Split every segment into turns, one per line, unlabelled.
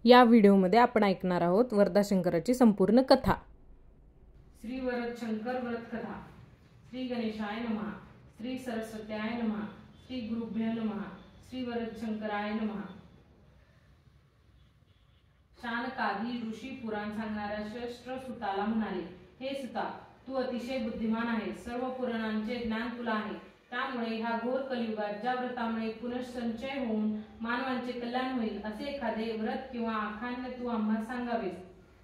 या व्हिडिओमध्ये आपण ऐकणार आहोत वरदाशंकराची संपूर्ण कथा।
श्री वरद शंकर व्रत कथा। श्री गणेशाय नमः, श्री सरस्वत्याय नमः, श्री गुरुभ्यो नमः, श्री वरद शंकराय नमः। शानकादी ऋषी पुराण सांगणाऱ्या श्रेष्ठ सुताला म्हणाले, हे सुता, तू अतिशय बुद्धिमान आहेस, सर्व पुराणांचे ज्ञान तुला आहे। त्यामुळे ह्या घोर कलियुगात ज्या व्रतामुळे पुनर्संचय होऊन मानवांचे कल्याण होईल असे एखादे व्रत किंवा आख्यान तू आम्हाला सांगावेस।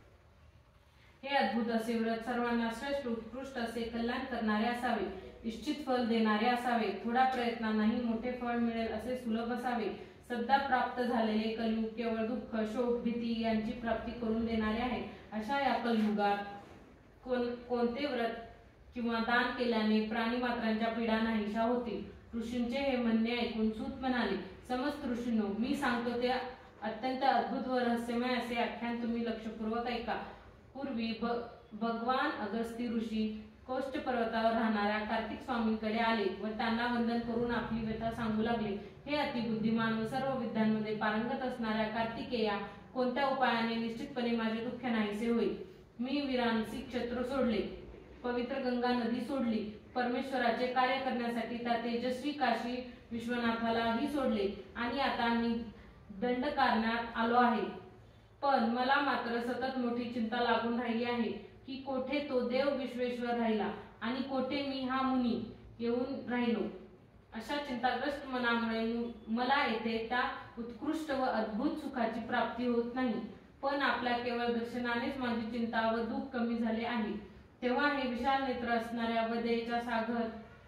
हे अद्भुत असे व्रत सर्वांना श्रेष्ठ उत्कृष्ट असे कल्याण करणारे असावे, इच्छित फल देणारे असावे, थोड्या प्रयत्नांनाही मोठे फळ मिळेल असे सुलभ असावे। सध्या प्राप्त झालेले कलियुग केवळ दुःख, शोक, भीती यांची प्राप्ती करून देणारे आहे। अशा या कलियुगात कोणते व्रत किंवा दान केल्याने प्राणीमात्रांच्या पीडा नाहीशा होतील। ऋषींचे हे म्हणणे ऐकून सूत म्हणाले, समस्त ऋषींनो, मी सांगतो ते अत्यंत अद्भुत व रहस्यमय असे आख्यान तुम्ही लक्षपूर्वक ऐका। पूर्वी भगवान अगस्त्य ऋषी कौष्ट पर्वतावर राहणाऱ्या कार्तिक स्वामींकडे आले व त्यांना वंदन करून आपली व्यथा सांगू लागले। हे अतिबुद्धिमान व सर्व विद्यांमध्ये पारंगत असणाऱ्या कार्तिकेया, कोणत्या उपायाने निश्चितपणे माझे दुःख नाहीसे होईल। मी वीरांसी क्षेत्र सोडले, पवित्र गंगा नदी सोडली, परमेश्वराचे कार्य करण्यासाठी त्या तेजस्वी काशी विश्वनाथालाही सोडले आणि आता मी दंडकारण्यात आलो आहे। पण मला मात्र सतत मोठी चिंता लागून राहिली आहे की कोठे तो देव विश्वेश्वर राहिला आणि कोठे मी हा मुनी येऊन राहिलो। अशा चिंताग्रस्त मनामुळे मला येथे त्या उत्कृष्ट व अद्भुत सुखाची प्राप्ती होत नाही। पण आपल्या केवळ दर्शनानेच माझी चिंता व दुःख कमी झाले आहे। तेव्हा हे विशाल नेत्र असणाऱ्या वदेचा सागर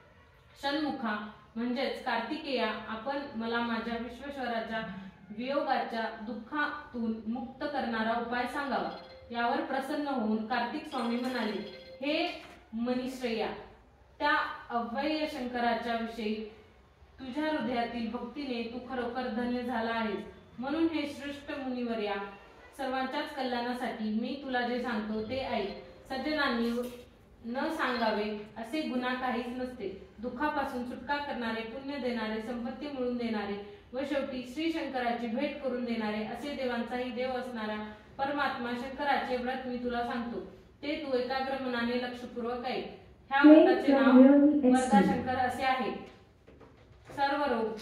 षण्मुखा म्हणजेच कार्तिकेया, आपण मला माझ्या विश्वेश्वराच्या वियोगाच्या दुःखातून मुक्त करणारा उपाय सांगावा। यावर प्रसन्न होऊन कार्तिक स्वामी म्हणाले, हे मनीश्रेया, त्या अव्यय शंकराच्या विषयी तुझ्या हृदयातील भक्तीने तू खरोखर धन्य झाला आहेस। म्हणून हे श्रेष्ठ मुनिवर्या, सर्वांच्याच कल्याणासाठी मी तुला जे सांगतो ते ऐक। सज्जनांनी न सांगावे असे गुन्हा काहीच नसते। दुःखापासून सुटका करणारे, पुण्य देणारे, संपत्ती मिळवून देणारे व शेवटी श्री शंकराची भेट करून देणारे असे देवांचाही देव असणारा परमात्मा शंकराचे व्रत मी तुला सांगतो, ते तू एकाग्र मनाने लक्षपूर्वक ऐक। ह्या व्रताचे नाव वरदाशंकर असे आहे। सर्व रोग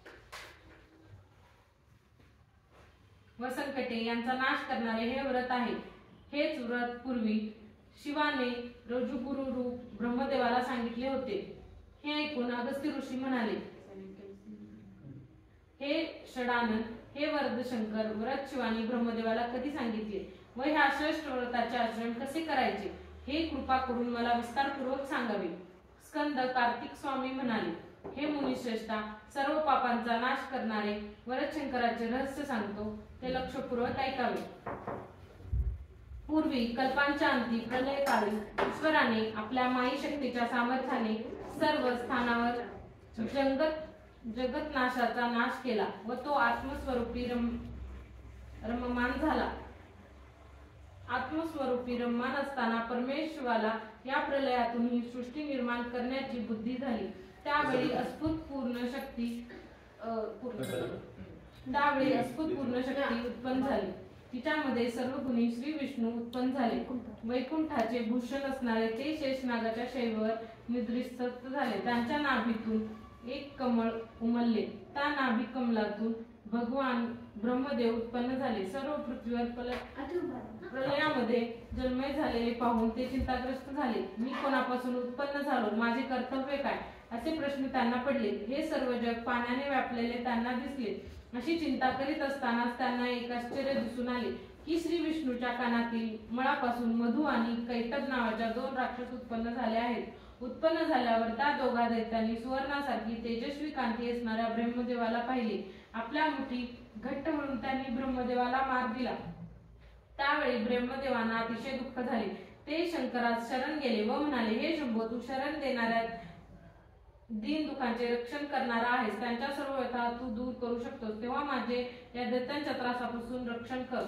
व संकटे यांचा नाश करणारे हे व्रत आहे। हेच व्रत पूर्वी शिवाने रजुगुरु रूप ब्रह्मदेवाला सांगितले होते। हे ऐकून अगस्त्य ऋषी म्हणाले, हे षडानन, हे वरदशंकर, व्रत शिवानी ब्रह्मदेवाला कधी सांगितले व ह्या श्रेष्ठ व्रताचे आचरण कसे करायचे हे कृपा करून मला विस्तारपूर्वक सांगावे। स्कंद कार्तिक स्वामी म्हणाले, हे मुनिश्रेष्ठा, सर्व पापांचा नाश करणारे वरदशंकराचे रहस्य सांगतो, ते लक्षपूर्वक ऐकावे। पूर्वी कल्पांच्या अंती प्रलय काळी ईश्वराने आपल्या माई शक्तीच्या सामर्थ्याने सर्व स्थानावर जगतनाशाचा नाश केला व तो आत्मस्वरूपी रममान झाला। आत्मस्वरूपी रममान असताना परमेश्वराला या प्रलयातून ही सृष्टी निर्माण करण्याची बुद्धी झाली। त्यावेळी अस्फुट पूर्ण शक्ती उत्पन्न झाली। तिच्यामध्ये सर्व गुणी श्री विष्णू उत्पन्न झाले। वैकुंठाचे भूषण असणारे ते शेषनागाच्या शैवर निद्रिस्त झाले। त्यांच्या नाभीतून एक कमळ उमलले, त्या नाभी कमलातून भगवान ब्रह्मदेव उत्पन्न झाले। सर्व पृथ्वीवर प्रलयामध्ये जन्मय झालेले पाहून ते चिंताग्रस्त झाले। मी कोणापासून उत्पन्न झालो, माझे कर्तव्य काय, असे प्रश्न त्यांना पडले। हे सर्व जग पाण्याने व्यापलेले त्यांना दिसले। अशी चिंता करीत असतानाच त्यांना एक आश्चर्य दिसून आले की श्री विष्णूच्या कानातील मळापासून मधु आणि कैटब नावाच्या दोन राक्षस उत्पन्न झाले आहेत। उत्पन्न झाल्यावर त्या दोघा दैत्यांनी सुवर्णासारखी तेजस्वी कांती असणाऱ्या ब्रह्मदेवाला पाहिले। आपल्या मुठी घट्ट म्हणून त्यांनी ब्रह्मदेवाला मार दिला। त्यावेळी ब्रह्मदेवांना अतिशय दुःख झाले। ते शंकरास शरण गेले व म्हणाले, हे शंभो, तू शरण देणाऱ्या दीन दुःखांचे रक्षण करणारा आहेस, त्यांच्या सर्व व्यथा तू दूर करू शकतोस, तेव्हा माझे या दैत्यांच्या त्रासापासून रक्षण कर।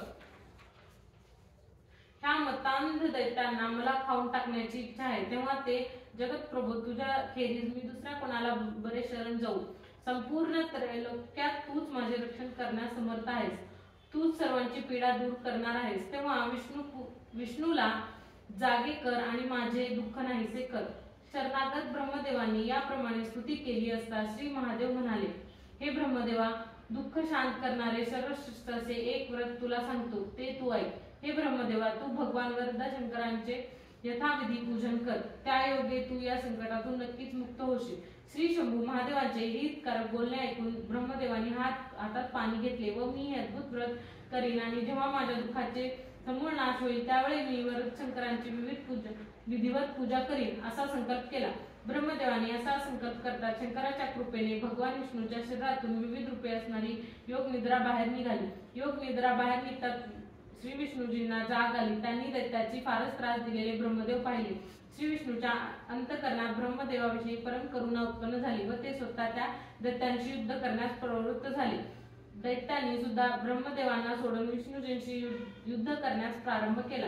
ह्या मतांध दैत्यांना मला खाऊन टाकण्याची इच्छा आहे, तेव्हा ते जगतप्रभू, तुझ्या खेरीज मी दुसऱ्या कोणाला बरे शरण जाऊ। संपूर्ण त्रैलोक्यात तूच माझे रक्षण करण्यास समर्थ आहेस। तूच सर्वांची पीडा दूर करणार आहेस, तेव्हा विष्णूला जागे कर आणि माझे दुःख नाहीसे कर. शरणागत ब्रह्मदेवांनी याप्रमाणे स्तुती केली असता श्री महादेव म्हणाले, हे ब्रह्मदेवा, दुःख शांत करणारे सर्वश्रेष्ठ असे एक व्रत तुला सांगतो, ते तू ऐक. हे ब्रह्मदेवा, तू भगवान वरदाशंकरांचे यथाविधी पूजन कर, त्यायोगे तू या संकटातून नक्कीच मुक्त होशील. श्री शंभू महादेवांचे हितकारक बोलणे ऐकून ब्रह्मदेवांनी हातात पाणी घेतले व मी हे अद्भुत व्रत करीन आणि जेव्हा माझ्या दुःखाचे समूळ नाश होईल त्यावेळी मी वरदशंकरांची विधिवत पूजा करीन असा संकल्प केला. ब्रह्मदेवाने असा संकल्प करतात शंकराच्या कृपेने भगवान विष्णूच्या शरीरातून विविध रूपे असणारी योग निद्रा बाहेर निघाली. योग निद्रा बाहेर निघतात श्री विष्णूजींना जाग आली. त्यांनी दैत्याची फारच त्रास दिलेले ब्रह्मदेव पाहिले. श्री विष्णूच्या अंतःकरणात ब्रह्मदेवाविषयी परम करुणा उत्पन्न झाली व ते स्वतः त्या दैत्यांशी युद्ध करण्यास प्रवृत्त झाले. दैत्यांनी सुद्धा ब्रह्मदेवांना सोडून विष्णूजींशी युद्ध करण्यास प्रारंभ केला.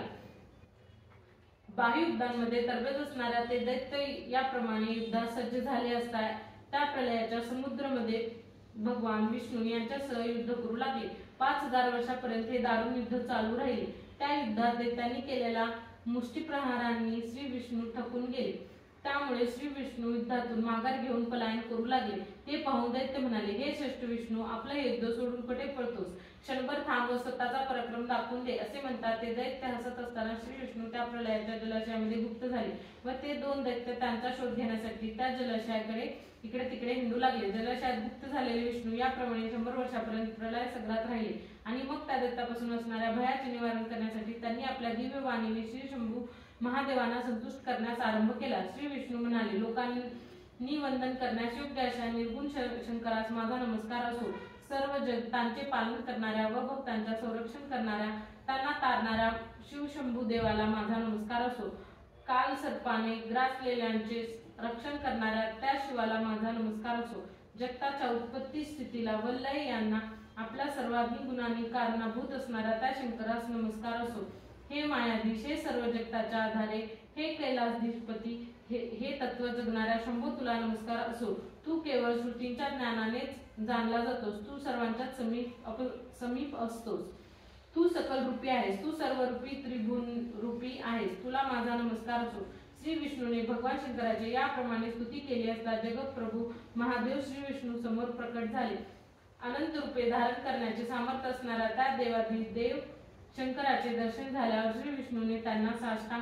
बाह्युद्धांमध्ये तरबेज असणाऱ्या ते दैत्य याप्रमाणे युद्धास सज्ज झाले असता त्या प्रलयाच्या समुद्रामध्ये भगवान विष्णू यांच्यासह युद्ध करू लागले. 5000 वर्षापर्यंत हे दारुण युद्ध चालू राहिले. त्या युद्धात दैत्यांनी केलेल्या मुष्टिप्रहारांनी श्री विष्णू थकून गेले. त्यामुळे श्री विष्णू युद्धातून माघार घेऊन पलायन करू लागले. हे पाहून दैत्य म्हणाले, हे श्रेष्ठ विष्णू, आपलं युद्ध सोडून कुठे पळतोस? क्षणभर थांब व स्वतःचा पराक्रम दाखवून दे. असे म्हणतात ते दैत्य हसत असताना श्री विष्णू त्या प्रलयाच्या जलाशयामध्ये गुप्त झाले व ते दोन दैत्य त्यांचा शोध घेण्यासाठी त्या जलाशयाकडे इकडे तिकडे हिंडू लागले. जलाशयात गुप्त झालेले विष्णू याप्रमाणे 100 वर्षापर्यंत प्रलय सगळ्यात राहिले आणि मग त्या दैत्यापासून असणाऱ्या भयाचे निवारण करण्यासाठी त्यांनी आपल्या दिव्य वाणीने श्री शंभू महादेवांना संतुष्ट करण्यास आरंभ केला. श्री विष्णू म्हणाले, लोकांनी वंदन करण्यास योग्य अशा निर्गुण शंकरास माझा नमस्कार असो. सर्व जगतांचे पालन करणाऱ्या व भक्तांच्या संरक्षण करणाऱ्या, त्यांना तारणाऱ्या शिवशंभू देवाला माझा नमस्कार असो. काल सर्पाने ग्रासलेल्यांचे रक्षण करणाऱ्या त्या शिवाला माझा नमस्कार असो. जगताच्या उत्पत्ती स्थितीला व लय यांना आपल्या सर्वाधिक गुणांनी कारणीभूत असणाऱ्या त्या शंकरास नमस्कार असो. हे मायाधीश, हे सर्व जगताच्या आधारे, हे कैलासधीशपती, हे तत्व जगणाऱ्या शंभू तुला नमस्कार असो. तू केवळ श्रुतींच्या ज्ञानानेच जाणला जातोस. तू सर्वांच्याच समीप असतोस. तू सकल रूपी आहेस. तू सर्वरूपी त्रिभुवन रूपी आहेस. तुला माझा नमस्कार असो. श्री विष्णूने भगवान शंकराचे याप्रमाणे स्तुती केली असता जगतप्रभू महादेव श्री विष्णू समोर प्रकट झाले. अनंत रूपे धारण करण्याचे सामर्थ्य असणाऱ्या त्या देवाधिदेव शंकराचे दर्शन झाल्यावर श्री विष्णूने त्यांना साष्टांग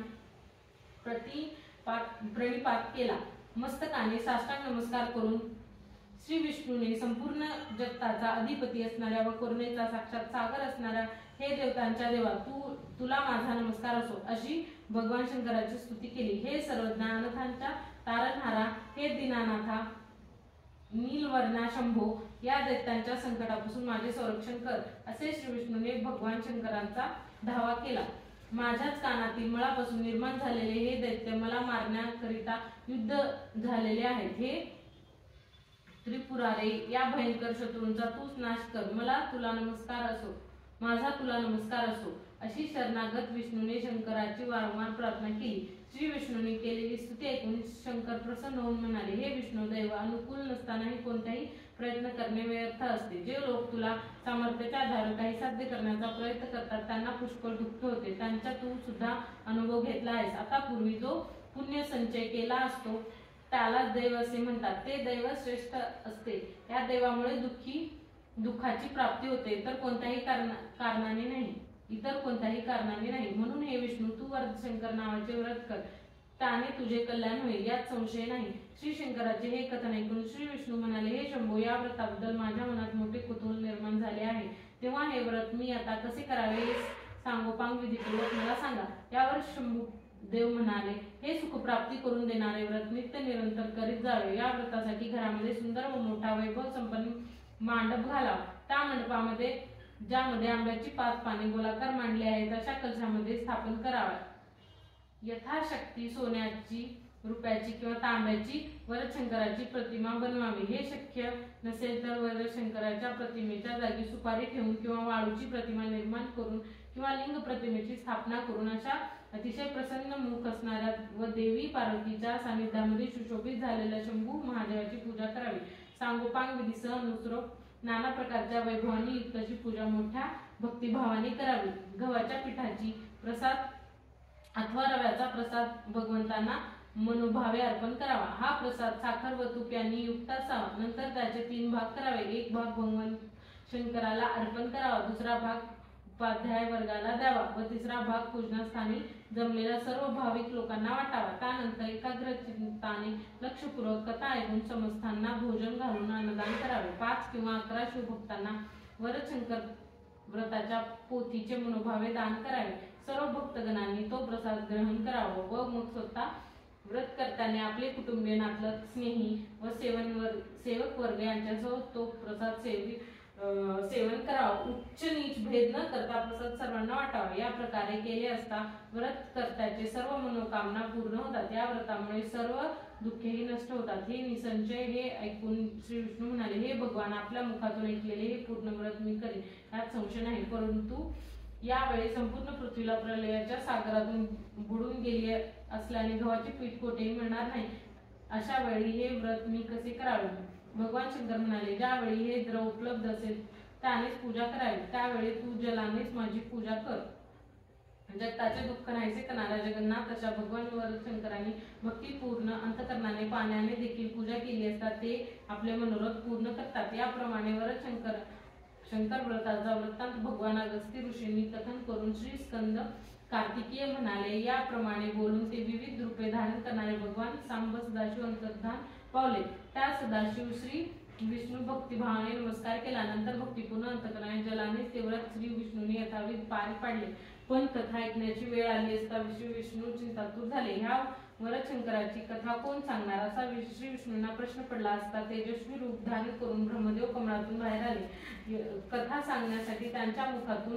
प्रणिपात केला. मस्तकाने साष्टांग नमस्कार करून श्री विष्णूने संपूर्ण जगताचा अधिपती असणाऱ्या व करुणेचा साक्षात सागर असणाऱ्या, हे देवतांच्या देवा, तुला माझा नमस्कार असो, अशी भगवान शंकराची स्तुती केली. हे सर्वज्ञ अनाथांच्या तारणहारा, हे दीनानाथा नीलवर्णा शंभो, या दैत्यांच्या संकटापासून माझे संरक्षण कर, असे श्री विष्णूने भगवान शंकरांचा धावा केला. माझ्याच कानातील मळापासून निर्माण झालेले हे दैत्य मला मारण्याकरिता युद्ध झालेले आहेत. हे त्रिपुरारे, या भयंकर शत्रूंचा तूच नाश कर. तुला नमस्कार असो. माझा तुला नमस्कार असो, अशी शरणागत विष्णूने शंकराची वारंवार प्रार्थना केली. श्री विष्णूने केलेली स्तुती ऐकून शंकर प्रसन्न होऊन म्हणाले, हे विष्णू, दैव अनुकूल नसतानाही कोणताही प्रयत्न करणे व्यर्थ असते. जे लोक तुला सामर्थ्याच्या आधारे काही साध्य करण्याचा प्रयत्न करतात त्यांना पुष्कळ दुःख होते. त्यांचा तू सुद्धा अनुभव घेतला आहेस. आता पूर्वी जो पुण्य संचय केला असतो त्याला दैव असे म्हणतात. ते दैव श्रेष्ठ असते. या दैवामुळे दुःखाची प्राप्ती होते, इतर कोणत्याही कारणाने नाही. म्हणून हे विष्णू, तू वरदशंकर नावाचे व्रत कर, त्याने तुझे कल्याण होईल, यात संशय नाही. श्री शंकराचे हे कथन ऐकून श्री विष्णू म्हणाले, हे शंभो, या व्रताबद्दल माझ्या मनात मोठे कुतूहल निर्माण झाले आहे. तेव्हा हे व्रत मी आता कसे करावे हे सांगोपांग विधिपूर्वक मला सांगा. यावर शंभू देव म्हणाले, हे सुखप्राप्ती करून देणारे व्रत नित्य निरंतर करीत जावे. या व्रतासाठी घरामध्ये सुंदर व मोठा वैभव संपन्न मांडप घालावा. त्या मंडपामध्ये ज्यामध्ये आंब्याची 5 पाने गोलाकार मांडली आहेत अशा कलशामध्ये स्थापन करावा. यथाशक्ती सोन्याची, रुपयाची किंवा तांब्याची वरदशंकराची प्रतिमा बनवावी. हे शक्य नसेल तर वरदशंकराच्या प्रतिमेच्या जागी सुपारी ठेवून किंवा वाळूची प्रतिमा निर्माण करून किंवा लिंग प्रतिमेची स्थापना करून अशा अतिशय प्रसन्न मुख असणाऱ्या व देवी पार्वतीच्या सानिध्यामध्ये सुशोभित झालेल्या शंभू महादेवाची पूजा करावी. सांगोपांग विधीसह नाना प्रकारच्या वैभवाने युक्त अशी पूजा मोठ्या भक्तिभावाने करावी. गव्हाच्या पिठाची प्रसाद अथवा रव्याचा प्रसाद भगवंतांना मनोभावे अर्पण करावा. हा प्रसाद साखर व तूप यांनी युक्त असावा. नंतर त्याचे 3 भाग करावे. एक भाग भगवंत शंकराला अर्पण करावा, दुसरा भाग उपाध्याय वर्गाला द्यावा व तिसरा भाग पूजनास्थानी जमलेल्या सर्व भाविक लोकांना वाटावा. त्यानंतर एकाग्रचित्ताने लक्षपूर्वक कथा ऐकून समस्तांना भोजन घालून अन्नदान करावे. 5 किंवा 11 शिवभक्तांना वरदशंकर व्रताच्या पोथीचे मनोभावे दान करावे. सर्व भक्तगणांनी तो प्रसाद ग्रहण करावा व मग स्वतः व्रतकर्त्याने आपले कुटुंबीय, नातलग, स्नेही व सेवक वर्ग यांच्यासह तो प्रसाद सेवन करावं. उच्च नीच भेद न करता प्रसाद सर्वांना वाटावा. या प्रकारे केले असता व्रतकर्त्याचे सर्व मनोकामना पूर्ण होतात. या व्रतामुळे सर्व दुःखेही नष्ट होतात. हे निसंशय हे ऐकून श्री विष्णू म्हणाले, हे भगवान, आपल्या मुखातून ऐकलेले हे पूर्ण व्रत मी करेन, यात संशय नाही. परंतु यावेळी संपूर्ण पृथ्वीला प्रलयाच्या सागरातून बुडून गेली असल्याने गव्हाचे पीठ कोठेही मिळणार नाही. अशा वेळी हे व्रत मी कसे करावे? भगवान शंकर म्हणाले, ज्यावेळी हे द्रव उपलब्ध असेल त्यानेच पूजा करावी. त्यावेळी तू जलानेच माझी पूजा कर. जगताचे दुःख नाहीसे करणारा जगन्नाथ अशा भगवान वरदशंकरांनी भक्तिपूर्ण अंतकरणाने पाण्याने देखील पूजा केली असता ते आपले मनोरथ पूर्ण करतात. याप्रमाणे शंकर व्रताचा वृत्तांत भगवान अगस्त्य ऋषींनी कथन करून श्री स्कंद कार्तिकीय म्हणाले. याप्रमाणे बोलून ते विविध रूपे धारण करणारे भगवान सांब सदाशिव अंतर्धान पावले. त्या सदाशिव श्री विष्णू भक्तिभावाने नमस्कार केला. नंतर भक्तिपूर्ण अंतकरणाने जलाने ते व्रत श्री विष्णूने यथाविध पार पाडले. पण कथा ऐकण्याची वेळ आली असता श्री विष्णू चिंतातूर झाले. ह्या वरदशंकराची कथा कोण सांगणार असा श्री विष्णूंना प्रश्न पडला असता तेजस्वी रूप धारण करून ब्रह्मदेव कमळातून बाहेर आले. कथा सांगण्यासाठी त्यांच्या मुखातून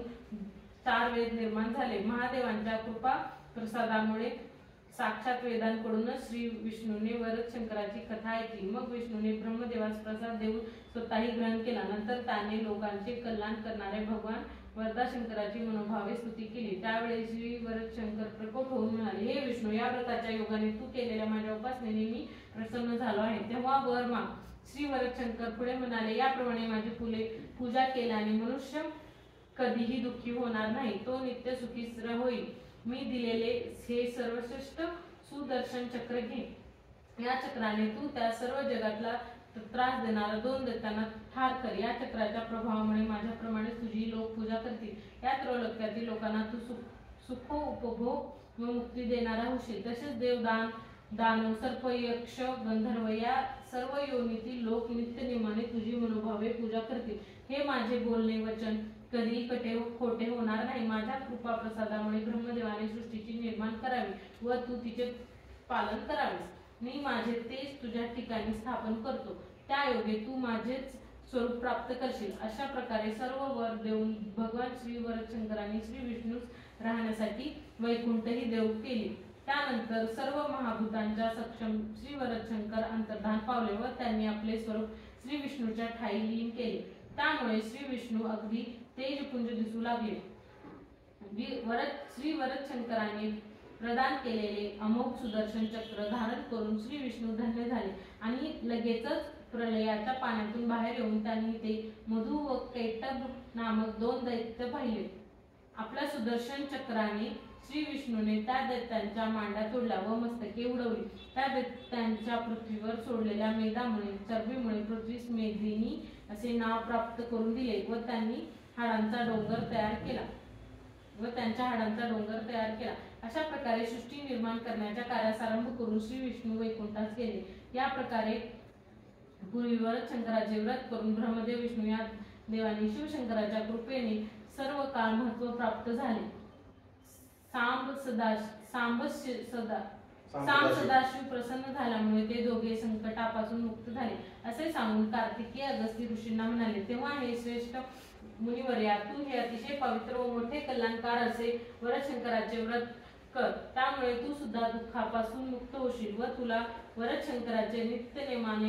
4 वेद निर्माण झाले. महादेवांच्या कृपा प्रसादामुळे साक्षात वेदांकडूनच श्री विष्णूने वरदशंकराची कथा ऐकली. मग विष्णूने ब्रह्मदेवास प्रसाद देऊन स्वतःही ग्रहण केला. नंतर त्याने लोकांचे कल्याण करणारे भगवान वरदाशंकराची मनोभावे स्तुती केली. त्यावेळी श्री वरदशंकर प्रकट होऊन म्हणाले, हे विष्णू, या व्रताच्या योगाने तू केलेल्या माझ्या उपासनेने मी प्रसन्न झालो आहे, तेव्हा वर माग. श्री वरदशंकर पुढे म्हणाले, याप्रमाणे माझी पूजा केल्याने मनुष्य कधीही दुःखी होणार नाही, तो नित्य सुखी होईल. मी दिलेले हे सर्वश्रेष्ठ सुदर्शन चक्र घे. या चक्राने तू त्या सर्व जगातला त्रास देणारा 2 दैत्यांना ठार कर. या चक्राच्या प्रभावामुळे माझ्याप्रमाणे तुझी लोक पूजा करतील. या त्रैलोक्यातील लोकांना तू सुख, उपभोग व मुक्ती देणारा होशील. तसेच देव, दानव, सर्प, यक्ष, गंधर्व या सर्व योनीतील लोक नित्यनेमाने तुझी मनोभावे पूजा करतील. हे माझे बोलणे वचन कधी खोटे होणार नाही. माझ्या कृपा प्रसादामुळे ब्रह्मदेवाने सृष्टीची निर्माण करावी व तू तिचे पालन करावेस. मी माझे तेज तुझ्या ठिकाणी स्थापन करतो. त्या योगे तू माझेच स्वरूप प्राप्त करशील. अशा प्रकारे सर्व वर देऊन भगवान श्री वरदशंकरांनी श्री विष्णूस राहण्यासाठी वैकुंठही देव केले. त्यानंतर सर्व महाभूतांच्या सक्षम श्री वरदशंकर अंतर्धान पावले व त्यांनी आपले स्वरूप श्री विष्णूच्या ठायी लीन केले. त्यामुळे श्री विष्णू अगदी तेजपुंज दिसू लागले. श्री वरदशंकरांनी प्रदान केलेले अमोघ सुदर्शन चक्र धारण करून श्री विष्णू धन्य झाले आणि लगेचच प्रलयाच्या पाण्यातून बाहेर येऊन त्यांनी ते मधु व कैटभ नामक 2 दैत्य पाहिले. आपल्या सुदर्शन चक्राने श्री विष्णूने त्या दैत्यांच्या मांड्या तोडल्या व मस्तके उडवली. त्या दैत्यांच्या पृथ्वीवर सोडलेल्या मेघामुळे चरबीमुळे पृथ्वीस मेदिनी असे नाव प्राप्त करून दिले व त्यांच्या हाडांचा डोंगर तयार केला. अशा प्रकारे सृष्टी निर्माण करण्याच्या कार्यास आरंभ करून श्री विष्णू वैकुंठास गेले. या प्रकारे पूर्वी वरदशंकराचे व्रत करून ब्रह्मदेव, विष्णू या देवांनी शिवशंकराच्या कृपेने सर्व काळ महत्व प्राप्त झाले. सांब सदाशिव प्रसन्न झाल्यामुळे ते दोघे संकटापासून मुक्त झाले असे सांगून कार्तिकीय अगस्त्य ऋषींना म्हणाले, तेव्हा हे श्रेष्ठ मुनिवर्या, तू हे अतिशय पवित्र व मोठे कल्याणकार असे वरदशंकराचे व्रत कर. त्यामुळे तू सुद्धा दुःखापासून मुक्त होशील व तुला वरदशंकराचे नित्यनेमाने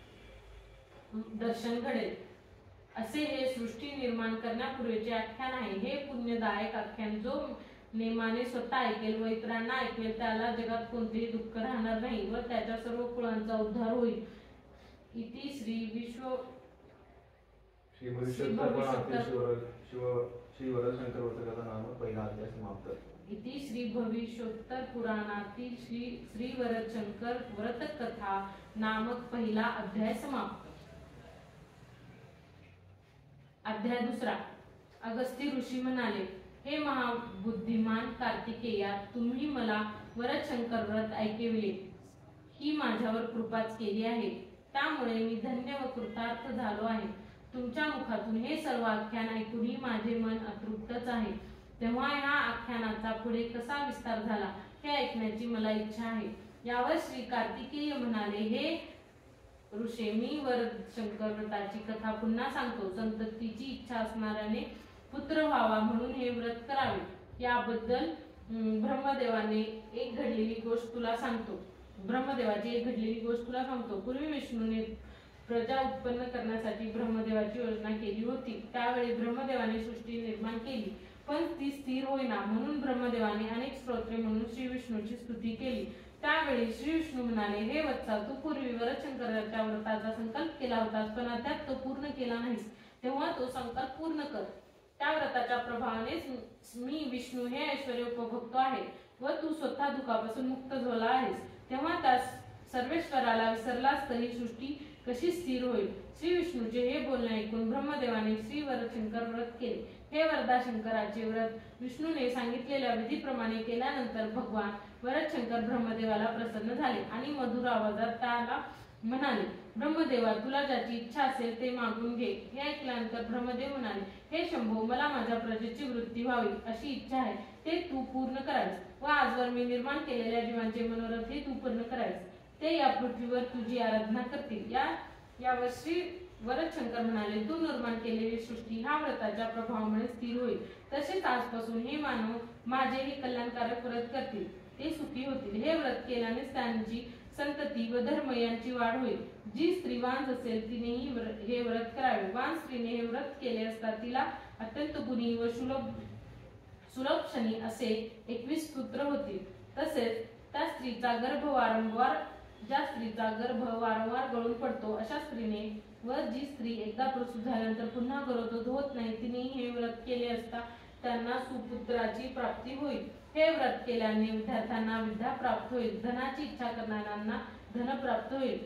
दर्शन घडेल. असे हे सृष्टी निर्माण करण्यापूर्वीचे आख्यान आहे. हे पुण्यदायक आख्यान जो नेमाने स्वतः ऐकेल व इतरांना ऐकवेल त्याला जगात कोणतेही दुःख राहणार नाही व त्याच्या सर्व कुळांचा उद्धार होईल. इति श्री
श्री भविष्योत्तर पुराणातील श्री वरदशंकर व्रतकथा नामक पहिला अध्याय समाप्त।
इति श्री भविष्योत्तर पुराणातील श्री वरदशंकर व्रतकथा नामक पहिला अध्याय समाप्त। अध्याय दुसरा। अगस्ती ऋषी म्हणाले, हे महाबुद्धिमान कार्तिकेया, तुम्ही मला वरदशंकर व्रत ऐकविले, ही माझ्यावर कृपाच केली आहे, त्यामुळे मी धन्य व कृतार्थ झालो आहे। तुमच्या मुखातून हे सर्व आख्यान ऐकूनही माझे मन अतृप्तच आहे। तेव्हा ह्या आख्यानाचा पुढे कसा विस्तार झाला हे ऐकण्याची मला इच्छा आहे। यावर श्री कार्तिकेय म्हणाले, हे ऋषे, मी वरदशंकर व्रताची कथा पुन्हा सांगतो। संततीची इच्छा असणाऱ्याने पुत्र व्हावा म्हणून हे व्रत करावे। याबद्दल ब्रह्मदेवाची एक घडलेली गोष्ट तुला सांगतो। पूर्वी विष्णूने प्रजा उत्पन्न करण्यासाठी ब्रह्मदेवाची योजना केली होती। त्यावेळी ब्रह्मदेवाने सृष्टी निर्माण केली, पण ती स्थिर होईना, म्हणून ब्रह्मदेवाने अनेक स्तोत्रे म्हणून श्री विष्णूची स्तुती केली। त्यावेळी श्री विष्णू म्हणाले, हे वत्सा, तू पूर्वी वरदशंकराच्या व्रताचा संकल्प केला होतास, पण अद्याप तो पूर्ण केला नाहीस। तेव्हा तो संकल्प पूर्ण कर। त्या व्रताच्या प्रभावानेच मी विष्णू हे ऐश्वर्य उपभोगतो आहे व तू स्वतः दुःखापासून मुक्त झाला आहेस। तेव्हा त्या सर्वेश्वराला विसरलास तरी सृष्टी कशी स्थिर होईल? श्री विष्णूचे हे बोलणे ऐकून ब्रह्मदेवाने श्री वरदशंकर व्रत केले। हे वरदाशंकराचे व्रत विष्णूने सांगितलेल्या विधीप्रमाणे केल्यानंतर भगवान वरदशंकर ब्रह्मदेवाला प्रसन्न झाले आणि मधुर आवाजात त्याला म्हणाले, ब्रह्मदेवा, तुला ज्याची इच्छा असेल ते मागून घे। हे ऐकल्यानंतर ब्रह्मदेव म्हणाले, हे शंभो, मला माझ्या प्रजेची वृत्ती व्हावी अशी इच्छा आहे, ते तू पूर्ण करावेस व आजवर मी निर्माण केलेल्या जीवांचे मनोरथ हे तू पूर्ण करावेस। ते या पृथ्वीवर तुझी आराधना करतील। यावर श्री वरदशंकर म्हणाले, तू निर्माण केलेली सृष्टी ह्या व्रताच्या प्रभावामुळे स्थिर होईल। तसेच आजपासून हे मानव माझे हे कल्याणकारक व्रत करतील, ते सुखी होतील। हे व्रत केल्यानेच त्यांची संतती व धर्म यांची वाढ होईल। जी स्त्री वांज असेल तिनेही हे व्रत करावे। वांज स्त्रीने हे व्रत केले असता तिला अत्यंत गुणी व सुलक्षणी असे 21 पुत्र होतील। तसेच ज्या स्त्रीचा गर्भ वारंवार गळून पडतो अशा स्त्रीने व जी स्त्री एकदा प्रसूत झाल्यानंतर पुन्हा गरोदर होत नाही तिनेही हे व्रत केले असता त्यांना सुपुत्राची प्राप्ती होईल। हे व्रत केल्याने विद्यार्थ्यांना विद्या प्राप्त होईल, धनाची इच्छा करणाऱ्यांना धन प्राप्त होईल,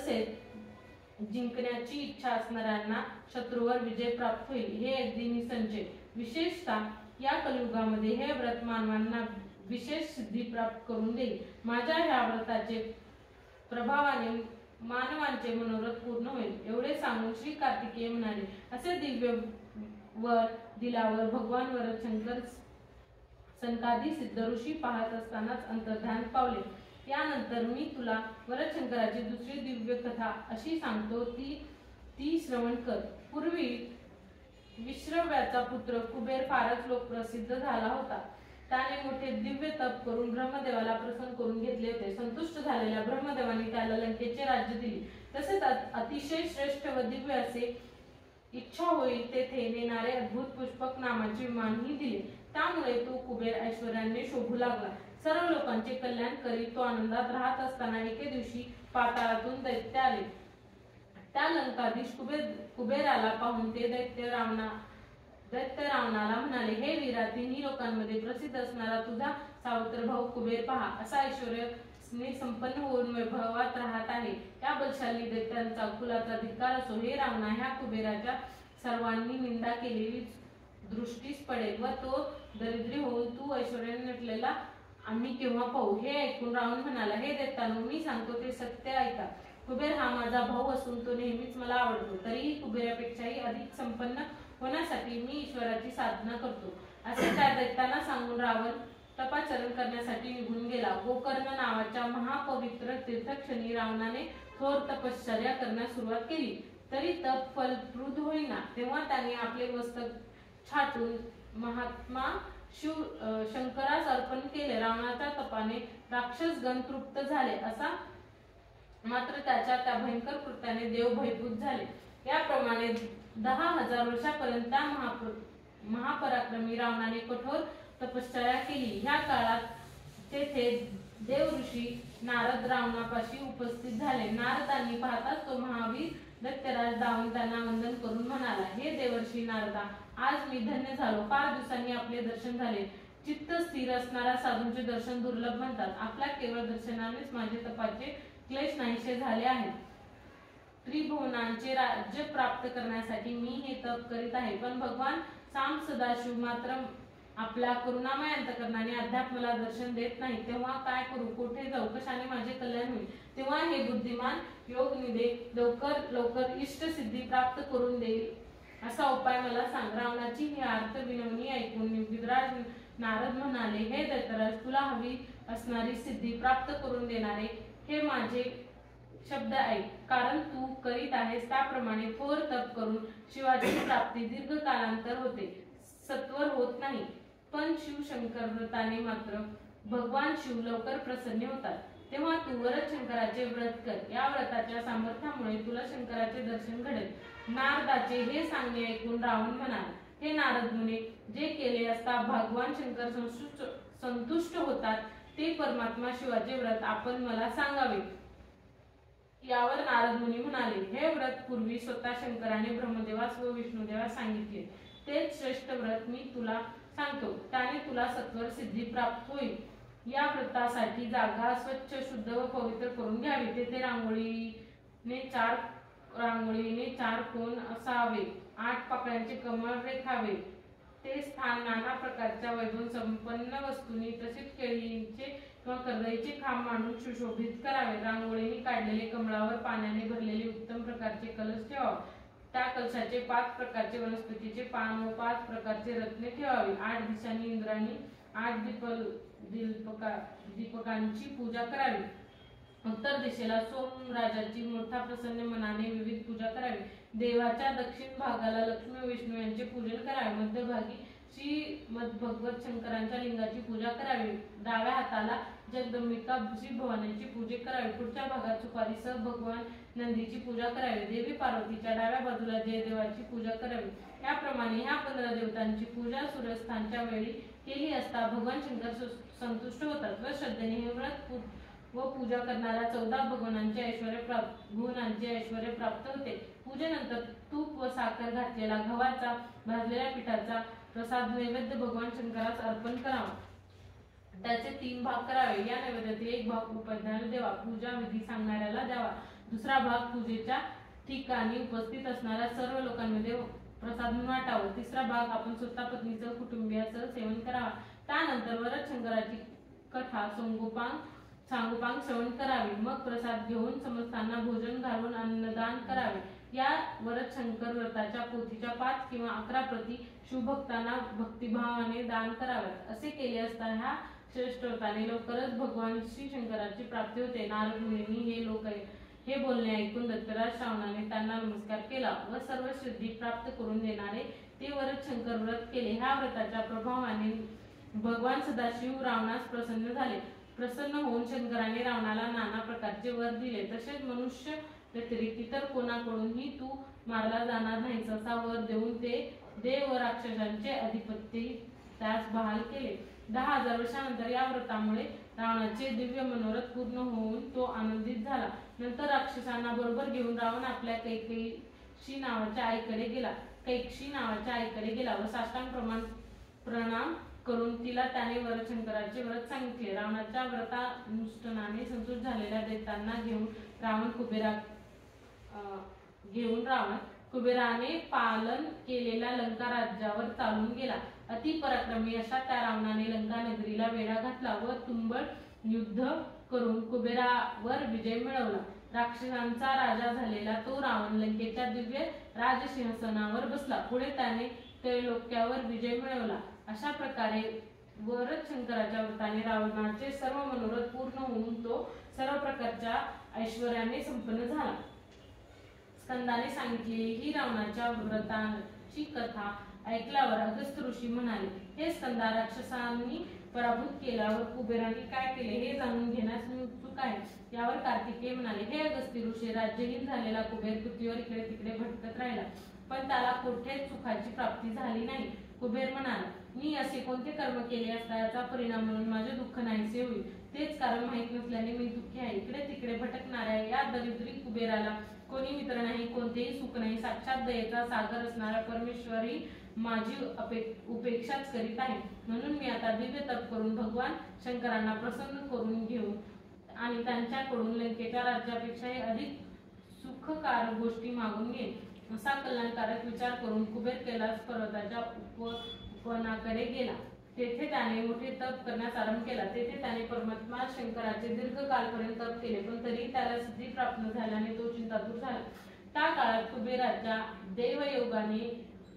तसेच जिंकण्याची इच्छा असणाऱ्यांना शत्रूवर विजय प्राप्त होईल। हे अगदी निसंशय। विशेषतः या कलियुगामध्ये हे व्रत मानवांना विशेष सिद्धी प्राप्त करून देईल। माझ्या ह्या व्रताचे प्रभावाने मानवांचे मनोरथ पूर्ण होईल। एवढे सांगून श्री कार्तिकेय म्हणाले, असे दिव्य वर दिल्यावर भगवान वरदशंकर सनकादी सिद्ध ऋषी पाहत असतानाच अंतर्ध्यान पावले। यानंतर मी तुला वरदशंकराची दुसरी दिव्य कथा अशी सांगतो, ती श्रवण कर। पूर्वी विश्रव्याचा पुत्र कुबेर फारच लोकप्रसिद्ध झाला होता। त्याने मोठे दिव्य तप करून ब्रह्मदेवाला प्रसन्न करून घेतले होते। संतुष्ट झालेल्या ब्रह्मदेवाने त्याला लंकेचे राज्य दिले। तसेच अतिशय श्रेष्ठ व दिव्य असे इच्छा होईल तेथे नेणारे अद्भुत पुष्पक नामाचे विमानही दिले। त्यामुळे तो कुबेर ऐश्वर्याने शोभू लागला। सर्व लोकांचे कल्याण करीत तो आनंदात राहत असताना एके दिवशी पाताळातून दैत्य आले। त्या लंकाधीश कुबेराला पाहून ते दैत्य रावणाला म्हणाले, हे वीरा, तिन्ही लोकांमध्ये प्रसिद्ध असणारा तुझा सावत्र भाऊ कुबेर पहा, असा ऐश्वर्याने संपन्न होऊन वैभवात राहत आहे। या बलशाली दैत्यांचा कुलाचा धिक्कार असो। हे रावणा, ह्या कुबेराच्या सर्वांनी निंदा केलेली दृष्टीस पडेल व तो दरिद्री होऊन तू ऐश्वर्याने नटलेला आम्ही केव्हा पाहू? हे ऐकून रावण म्हणाला, हे दैत्यानो, मी सांगतो ते सत्य ऐका। कुबेर हा माझा भाऊ असून तो नेहमीच मला आवडतो, तरीही कुबेरापेक्षाही अधिक संपन्न होण्यासाठी मी ईश्वराची साधना करतो। असे त्या दैत्यांना सांगून रावण तपाचरण करण्यासाठी निघून गेला। गोकर्ण नावाच्या महापवित्र तीर्थक्षणी रावणाने थोर तपश्चर्या करण्यास सुरुवात केली, तरी तप फलप्रद होईना। तेव्हा त्याने आपले मस्तक छाटून महात्मा शंकरास अर्पण केले। रावणाच्या तपाने राक्षसगण तृप्त झाले, असा मात्र त्याच्या त्या भयंकर कृत्याने देव भयभीत झाले। याप्रमाणे 10,000 वर्षापर्यंत त्या महापराक्रमी रावणाने कठोर तपश्चर्या केली। ह्या काळात तेथे देव ऋषी नारद रावणापाशी उपस्थित झाले। नारदांनी पाहताच तो महावीर दैत्यराज धावून त्यांना वंदन करून म्हणाला, हे देवर्षी नारदा, आज मी धन्य झालो. फार दिवसांनी आपले दर्शन झाले. चित्त स्थिर असणाऱ्या साधूंचे दर्शन दुर्लभ म्हणतात. आपल्या केवळ दर्शनानेच माझे तपाचे क्लेश नाहीसे झाले आहेत. त्रिभुवनांचे राज्य प्राप्त करण्यासाठी मी हे तप करीत आहे. पण भगवान साम सदाशिव मात्र आपल्या करुणामय अंतकरणाने अद्याप मला दर्शन देत नाही. तेव्हा काय करू, कोठे जाऊ, कशाने माझे कल्याण होईल? तेव्हा हे बुद्धिमान योगनिधे लवकर लवकर इष्टसिद्धी प्राप्त करून देईल असा उपाय मला सांग. रावणाची ही आर्त विनवणी ऐकून विदराज नारद म्हणाले, हे दैत्यराज, तुला हवी असणारी सिद्धी प्राप्त करून देणारे हे माझे शब्द ऐक. कारण तू करीत आहेस त्याप्रमाणे थोर तप करून शिवाची प्राप्ती दीर्घ कालांतर होते, सत्वर होत नाही. पण शिवशंकर व्रताने मात्र भगवान शिव लवकर प्रसन्न होतात. तेव्हा तू वरद शंकराचे व्रत कर. या व्रताच्या सामर्थ्यामुळे तुला शंकराचे दर्शन घडेल. नारदाचे हे सांगणे ऐकून रावण म्हणाला, हे नारद मुने, जे केले असता भगवान शंकर संतुष्ट होतात ते परमात्मा शिवाचे व्रत आपण मला सांगावे. यावर नारद मुनी म्हणाले, हे व्रत पूर्वी स्वतः शंकराने ब्रह्मदेवास व विष्णुदेवास सांगितले. तेच श्रेष्ठ व्रत मी तुला सांगतो. त्याने तुला सत्वर सिद्धी प्राप्त होईल. या व्रतासाठी जागा स्वच्छ, शुद्ध व पवित्र करून घ्यावी. तेथे रांगोळीने चार कोण असावे. 8 पाकळ्यांचे कमळ रेखावे. ते स्थान नाना प्रकारच्या वैभव संपन्न वस्तूंनी तसेच केळीचे किंवा कर्दळीचे खांब मांडून सुशोभित करावे. रांगोळीने काढलेले कमळावर पाण्याने भरलेले उत्तम प्रकारचे कलश ठेवावे. त्या कलशाचे 5 प्रकारचे वनस्पतीचे पान व 5 प्रकारचे रत्ने ठेवावी. 8 दिशांनी इंद्राणी 8 दीपकांची पूजा करावी. उत्तर दिशेला सोमराजाची मोठ्या प्रसन्न मनाने विविध पूजा करावी. देवाच्या दक्षिण भागाला लक्ष्मी व विष्णू यांचे पूजन करावे. मध्यभागी श्रीमद भगवत शंकरांच्या लिंगाची पूजा करावी. डाव्या हाताला जगदंबिका श्री भवानीची पूजा करावी. पुढच्या भागात सुपारीसह भगवान नंदीची पूजा करावी. देवी पार्वतीच्या डाव्या बाजूला जयदेवाची पूजा करावी. याप्रमाणे ह्या 15 देवतांची पूजा सूर्यस्थानच्या वेळी केली असता भगवान शंकर संतुष्ट होतात व श्रद्धेने हे व्रत व पूजा करणाऱ्या 14 भगवानांचे ऐश्वर्य प्राप्त होते. पूजेनंतर तूप व साखर घातलेला गव्हाचा भाजलेल्या पिठाचा प्रसाद नैवेद्य भगवान शंकरास अर्पण करावा. त्याचे 3 भाग करावे. या नैवेद्यातील 1 भाग उपाध्यायाला द्यावा, पूजा विधी सांगणाऱ्याला द्यावा. दुसरा भाग पूजेच्या ठिकाणी उपस्थित असणाऱ्या सर्व लोकांमध्ये प्रसाद म्हणून वाटावा. तिसरा भाग आपण स्वतः पत्नीसह कुटुंबियासह सेवन करावा. त्यानंतर वरद शंकराची कथा सांगोपांग श्रवण करावे. मग प्रसाद घेऊन समस्तांना भोजन घालून अन्नदान करावे. या वरद शंकर व्रताच्या पोथीच्या 5 किंवा 11 प्रती शिवभक्तांना भक्तिभावाने दान कराव्यात. असे केले असता ह्या श्रेष्ठ व्रताने लवकरच भगवान श्री शंकराची प्राप्ती होते. नारद मुनींनी हे बोलणे ऐकून दैत्यराज श्रावणाने त्यांना नमस्कार केला व सर्व सिद्धी प्राप्त करून देणारे ते वरद शंकर व्रत केले. ह्या व्रताच्या प्रभावाने भगवान सदाशिव रावणास प्रसन्न झाले. प्रसन्न होऊन शंकराने रावणाला नाना प्रकारचे वर दिले. तसेच मनुष्य व्यतिरिक्त इतर कोणाकडूनही तू मारला जाणार नाहीस असा वर देऊन ते देव व राक्षसांचे अधिपती त्यास बहाल केले. 10,000 वर्षानंतर या व्रतामुळे रावणाचे दिव्य मनोरथ पूर्ण होऊन तो आनंदित झाला. नंतर राक्षसांना बरोबर घेऊन रावण आपल्या कैकशी नावाच्या आईकडे गेला व साष्टांग प्रणाम करून तिला त्याने वरद शंकराचे व्रत सांगितले. रावणाच्या व्रतानुष्ठानाने संतुष्ट झालेल्या दैत्यांना घेऊन कुबेराने पालन केलेल्या लंका राज्यावर चालून गेला. अति पराक्रमी अशा त्या रावणाने लंका नगरीला वेढा घातला व तुंबळ युद्ध करून कुबेरावर विजय मिळवला. राक्षसांचा राजा झालेला तो रावण लंकेच्या दिव्य राजसिंहासनावर बसला. पुढे त्याने त्रैलोक्यावर विजय मिळवला. अशा प्रकारे वरद शंकराच्या व्रताने रावणाचे सर्व मनोरथ पूर्ण होऊन तो सर्व प्रकारच्या ऐश्वर्याने संपन्न झाला. स्कंदाने सांगितलेली ही रावणाच्या व्रताची कथा ऐकल्यावर अगस्त्य ऋषी म्हणाले, हे स्कंदा, राक्षसांनी पराभूत केल्यावर कुबेराने काय केले हे जाणून घेण्यास मी उत्सुक आहे. यावर कार्तिकेय म्हणाले, हे अगस्त्य ऋषी, राज्यहीन झालेला कुबेर पृथ्वीवर इकडे तिकडे भटकत राहिला, पण त्याला कुठेच सुखाची प्राप्ती झाली नाही. कुबेर म्हणाला, मी असे कोणते कर्म केले असता याचा परिणाम म्हणून माझे दुःख नाहीसे होईल. तेच कारण माहीत नसल्याने मी दुःखी आहे. इकडे तिकडे भटकणाऱ्या या दरिद्री कुबेराला कोणी मित्र नाही, कोणतेही सुख नाही, साक्षात दयेचा सागर असणारा परमेश्वरी माझी उपेक्षाच करीत आहे. म्हणून मी आता दिव्य तप करून भगवान शंकरांना प्रसन्न करून घेऊन आणि त्यांच्याकडून लंकेच्या राज्यापेक्षाही अधिक सुखकारक गोष्टी मागून घेईन. असा कल्याणकारक विचार करून कुबेर कैलास पर्वताच्या उपवनाकडे गेला. तेथे त्याने मोठे तप करण्यास आरंभ केला. तेथे त्याने परमात्मा शंकराचे दीर्घकाळपर्यंत तप केले, पण तरीही त्याला सिद्धी प्राप्त न झाल्याने तो चिंतातुर झाला. त्या काळात कुबेराच्या देवयोगाने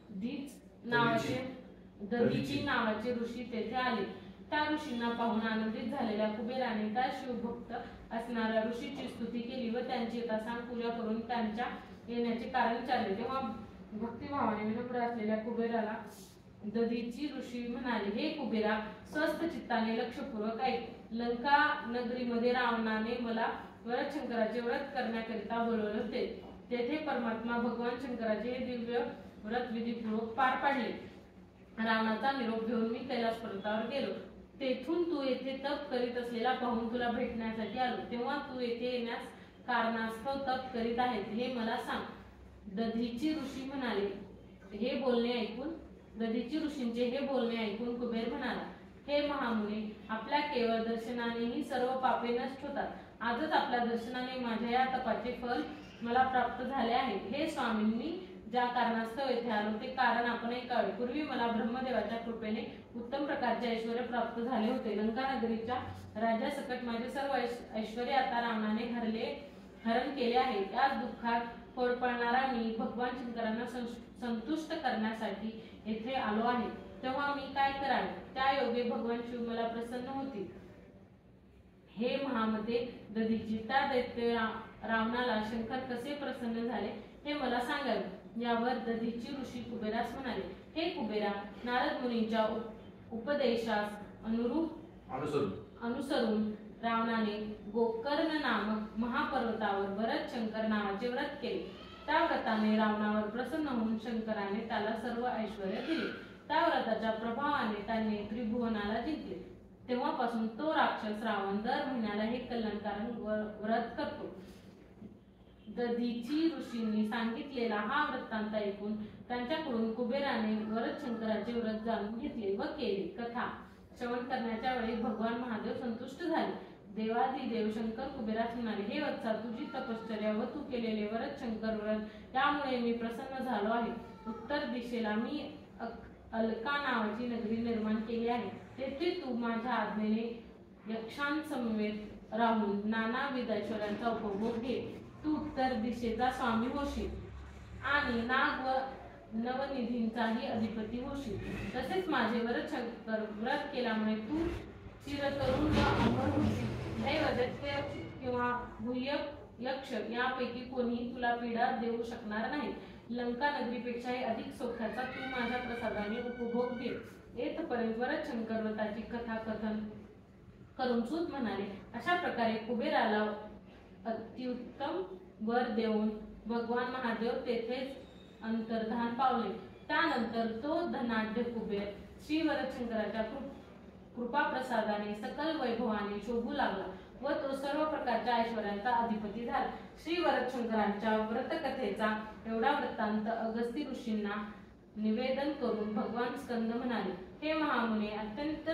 दधीची नावाचे ऋषी तेथे आले. त्या ऋषींना पाहून आनंदित झालेल्या कुबेराने त्या शिवभक्त असणाऱ्या ऋषीची स्तुती केली व त्यांची यथासांग पूजा करून त्यांच्या येण्याचे कारण विचारले. तेव्हा भक्तिभावाने विनम्र असलेल्या कुबेराला दधीची ऋषी म्हणाले, हे कुबेरा, स्वस्थ चित्ताने लक्षपूर्वक ऐक. लंका नगरीमध्ये रावणाने मला वरदशंकराचे व्रत करण्याकरिता बोलवले होते. तेथे परमात्मा भगवान शंकराचे हे दिव्य व्रत विधीपूर्वक पार पाडले. रावणाचा निरोप घेऊन मी कैलास पर्वतावर गेलो. तेथून तू येथे तप करीत असलेला पाहून तुला भेटण्यासाठी आलो. तेव्हा तू येथे येण्यास कारणास्तव तप करीत आहेत हे मला सांग. दधीची ऋषी म्हणाले, हे बोलणे ऐकून दधीची ऋषींचे हे बोलणे ऐकून कुबेर म्हणाला, हे महामुने, आपल्या केवळ दर्शनानेही सर्व पापे नष्ट होतात. आजच आपल्या दर्शनाने माझ्या या तपाचे फल मला प्राप्त झाले आहे. हे स्वामींनी ज्या कारणास्तव येथे आलो ते कारण आपण ऐकावे. पूर्वी मला ब्रह्मदेवाच्या कृपेने उत्तम प्रकारचे ऐश्वर्य प्राप्त झाले होते. लंका नगरीच्या राज्यासकट माझे सर्व ऐश्वर्य आता रावणाने हरण केले आहे. या दुःखात होरपळणारा मी भगवान शंकरांना संतुष्ट करण्यासाठी येथे आलो आहे. तेव्हा मी काय करावे? त्या योगे भगवान शिव मला प्रसन्न होतील. हे महामते दधीची, त्या दैत्य रावणाला शंकर कसे प्रसन्न झाले हे मला सांगावे. यावर दधीची ऋषी कुबेरास म्हणाले, हे कुबेरा, नारद मुनींच्या उपदेशास अनुसरून रावणाने गोकर्ण नामक महापर्वतावर वरद शंकर नावाचे व्रत केले. त्या व्रताने रावणावर प्रसन्न होऊन शंकराने त्याला सर्व ऐश्वर्य दिले. त्या व्रताच्या प्रभावाने त्याने त्रिभुवनाला जिंकले. तेव्हापासून तो राक्षस रावण दर महिन्याला हे कल्याणकारक व्रत करतो. दधीची ऋषींनी सांगितलेला हा वृत्तांत ऐकून त्यांच्याकडून कुबेराने वरद शंकराचे व्रत जाणून घेतले व केले. कथा श्रवण करण्याच्या वेळी भगवान महादेव संतुष्ट झाले. देवादिदेव शंकर कुबेरास म्हणाले, हे वत्सा, तुझी तपश्चर्या व तू केलेले वरद शंकर व्रत यामुळे मी प्रसन्न झालो आहे. उत्तर दिशेला मी अलका नावाची नगरी निर्माण केली आहे. तेथे तू माझ्या आज्ञेने यक्षांसमवेत राहून नानाविध ऐश्वर्यांचा उपभोग घे. तू उत्तर दिशेचा स्वामी होशील आणि नाग व नवनिधींचाही अधिपती होशील. तसेच माझे वरद शंकर व्रत केल्यामुळे तू चिरतरुण व अमर होशील. दैवदैत्य किंवा गुह्य यक्ष यापैकी कोणीही तुला पीडा देऊ शकणार नाही. लंका नगरीपेक्षाही अधिक सौख्याचा तू माझ्या प्रसादाने उपभोग घे. येथपर्यंत वरद शंकर व्रताची कथा कथन करून सूत म्हणाले, अशा प्रकारे कुबेराला अत्युत्तम वर देऊन भगवान महादेव तेथेच अंतर्धान पावले. त्यानंतर तो धनाढ्य कुबेर श्री वरदशंकराच्या कृपाप्रसादाने सकल वैभवाने शोभू लागला व तो सर्व प्रकारच्या ऐश्वर्यांचा अधिपती झाला. श्री वरदशंकरांच्या व्रतकथेचा एवढा वृत्तांत अगस्ती ऋषींना निवेदन करून भगवान स्कंद म्हणाले, हे महामुने, अत्यंत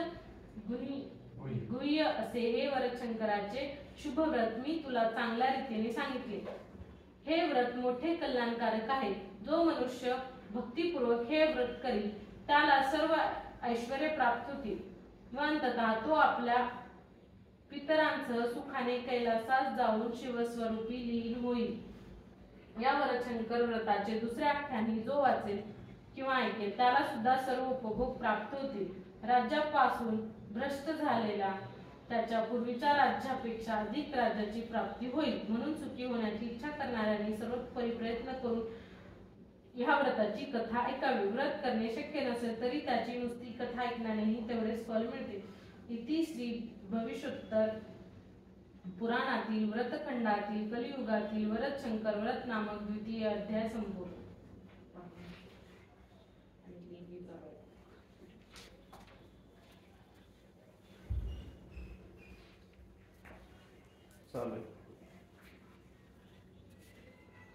गुह्य असे हे वरदशंकराचे शुभ व्रत मी तुला चांगल्या रीतीने सांगितले. हे व्रत मोठे कल्याणकारक आहे. जो मनुष्य भक्तिपूर्वक हे व्रत करील त्याला सर्व ऐश्वर्य प्राप्त होतील व अंततः तो आपल्या पितरांसह सुखाने कैलासात जाऊन शिवस्वरूपी लीन होईल. या वरदशंकर व्रताचे दुसरे आख्यानही जो वाचेल किंवा ऐकेल त्याला सुद्धा सर्व उपभोग प्राप्त होतील. राज्यापासून भ्रष्ट झालेला त्याच्या पूर्वीच्या राज्यापेक्षा अधिक राज्याची प्राप्ती होईल. म्हणून सुखी होण्याची इच्छा करणाऱ्यांनी सर्वोपरी प्रयत्न करून ह्या व्रताची कथा ऐकावी. व्रत करणे शक्य नसेल तरी त्याची नुसती कथा ऐकण्यानेही तेवढेच फल मिळते. इति श्री भविष्योत्तर पुराणातील व्रतखंडातील कलियुगातील वरद शंकर व्रत नामक द्वितीय अध्याय संपूर्ण.
चालेल.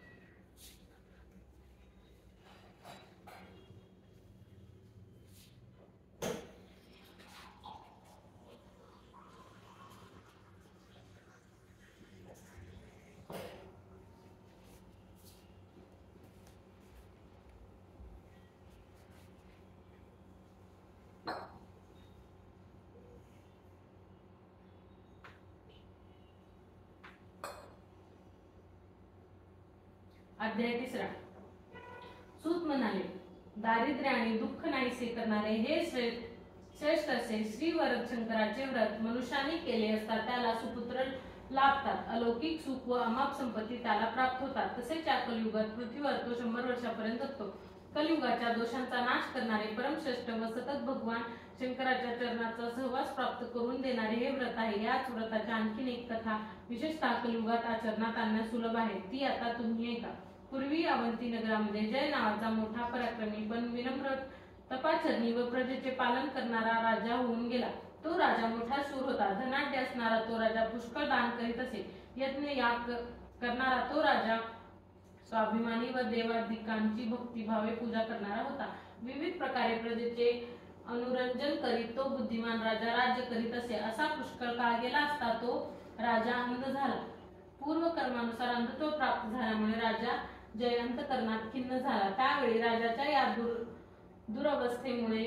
अध्याय 3. सूत म्हणाले, दारिद्र्य आणि दुःख नाहीसे करणारे हे श्रेष्ठ असे श्री वरदशंकराचे व्रत मनुष्याने केले असता त्याला सुपुत्र लाभतात, अलौकिक सुख व अमाप संपत्ती त्याला प्राप्त होतात. तसेच या कलियुगात पृथ्वीवर तो 100 वर्षापर्यंत जगतो. कलियुगाच्या दोषांचा नाश करणारे परमश्रेष्ठ व सतत भगवान शंकराच्या चरणाचा सहवास प्राप्त करून देणारे हे व्रत आहे. याच व्रताची आणखीन एक कथा विशेषतः कलियुगात आचरणात आणण्यास सुलभ आहे, ती आता तुम्ही ऐका. पूर्वी अवंती नगरामध्ये जय नावाचा मोठा पराक्रमी पण विनम्र तपाचरणी व प्रजेचे पालन करणारा राजा होऊन गेला. तो राजा मोठा शूर होता. धनाढ्य असणारा तो राजा पुष्कळ दान करीत असे. यज्ञ याग करणारा तो राजा स्वाभिमानी व देवादिकांची भक्तिभावे पूजा करणारा होता. विविध प्रकारे प्रजेचे अनुरंजन करीत तो बुद्धिमान राजा राज्य करीत असे. असा पुष्कळ काळ गेला असता तो राजा अंध झाला. पूर्व कर्मानुसार अंधत्व प्राप्त झाल्यामुळे राजा जय अंतःकरणात खिन्न झाला. त्यावेळी राजाच्या या दुरवस्थेमुळे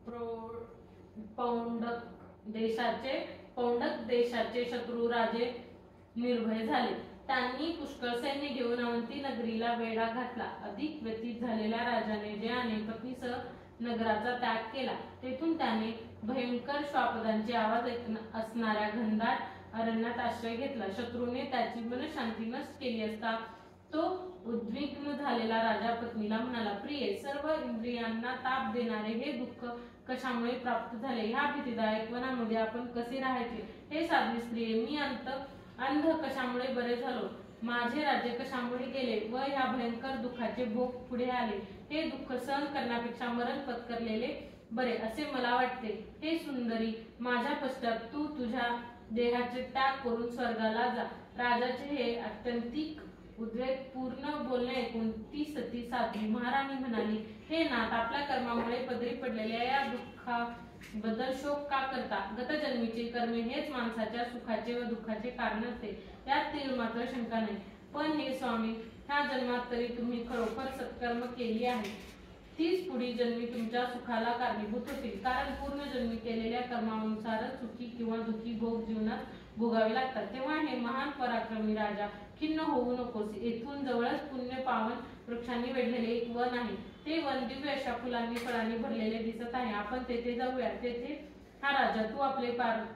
पौंडक देशाचे शत्रू राजे निर्भय झाले. त्यांनी पुष्कळ सैन्य घेऊन अवंती नगरीला वेढा घातला. अधिक व्यतीत झालेल्या राजाने जयाने पत्नीसह नगराचा त्याग केला. तेथून त्याने भयंकर श्वापदांचे आवाज असणाऱ्या घनदाट अरण्यात आश्रय घेतला. शत्रूने त्याची मनशांती नष्ट केली असता तो उद्विग्न झालेला राजा पत्नीला म्हणाला, प्रिये, सर्व इंद्रियांना ताप देणारे हे दुःख कशामुळे प्राप्त झाले? ह्या भीतीदायक वनामध्ये आपण कसे राहायचे? हे साध्वी स्त्रिये, मी अंध कशामुळे बरे झालो? माझे राज्य कशामुळे गेले व ह्या भयंकर दुःखाचे भोग पुढे आले? हे दुःख सहन करण्यापेक्षा मरण पत्करलेले बरे असे मला वाटते. हे सुंदरी, माझ्या पश्चात तू तुझ्या देहाचे त्याग करून स्वर्गाला जा. राजाचे हे अत्यंतिक उद्वेगपूर्ण बोलणे ऐकून ती सती साध्वी महाराणी म्हणाली, हे नाथ, आपल्या कर्मामुळे पदरी पडलेल्या या दुःखाबद्दल शोक का करता? गतजन्मीचे कर्मे हेच माणसाच्या सुखाचे व दुःखाचे कारण असते, यात तीळ मात्र शंका नाही. पण हे स्वामी, ह्या जन्मात तरी तुम्ही खरोखर सत्कर्म केली आहे, तीच पुढील जन्मी तुमच्या सुखाला कारणीभूत होतील. कारण पूर्ण जन्मी केलेल्या कर्मानुसारच सुखी किंवा दुःखी भोग जीवनात भोगावे लागतात. तेव्हा हे महान पराक्रमी राजा, खिन्न होऊ नकोस. येथून जवळच पुण्य पावन वृक्षांनी वेढलेले एक वन आहे. ते वन दिव्य अशा फुलांनी फळांनी भरलेले दिसत आहे. आपण तेथे जाऊया. तेथे हा राजा, तू आपले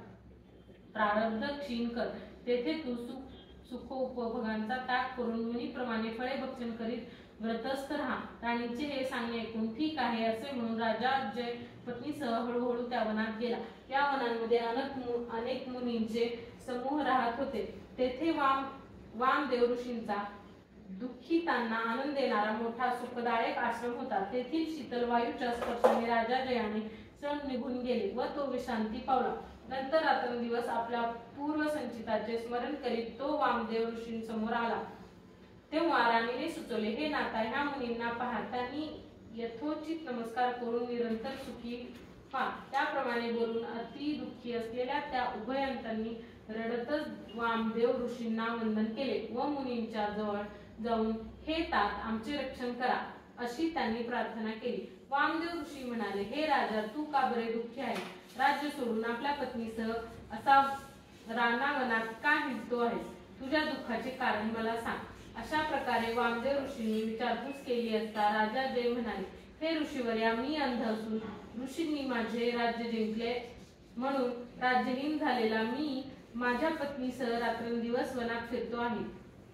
प्रारब्ध क्षीण कर. तेथे तू सुखोपभोगांचा त्याग करून मुनीप्रमाणे फळे भक्षण करीत व्रतस्थ राहा. राणीचे हे सांगणे ऐकून ठीक आहे असे म्हणून राजा जय पत्नीसह हळूहळू त्या वनात गेला. या वनांमध्ये अनेक मुनींचे समूह राहत होते. तेथे वामदेव ऋषींचा दुःखितांना आनंद देणारा मोठा सुखदायक आश्रम होता. तेथील शीतल वायूच्या स्पर्शाने राजा जयाने श्रम निघून गेले व तो विश्रांती पावला. नंतर रात्रंदिवस आपल्या पूर्वसंचिताचे स्मरण करीत तो वामदेव ऋषींसमोर आला. तेव्हा राणीने सुचवले, हे नाथा, ह्या मुनींना पहा, त्यांनी यथोचित नमस्कार करून निरंतर सुखी व्हा. त्याप्रमाणे बोलून अति दुःखी असलेल्या त्या उभयंतांनी रडतच वामदेव ऋषींना वंदन केले व मुनींच्या जवळ जाऊन, हे तात, आमचे रक्षण करा, अशी त्यांनी प्रार्थना केली. वामदेव ऋषी म्हणाले, हे राजा, तू का बरे दुःखी आहे? राज्य सोडून आपल्या पत्नीसह असा रानावनात का हिंडतो आहेस? तुझ्या दुःखाचे कारण मला सांग. अशा प्रकारे वामदेव ऋषींनी विचारपूस केली असता राजा जय म्हणाले, हे ऋषीवर्या, मी अंध असून ऋषींनी माझे राज्य जिंकले म्हणून राज्यहीन झालेला मी माझ्या पत्नीसह रात्रंदिवस वनात फिरतो आहे.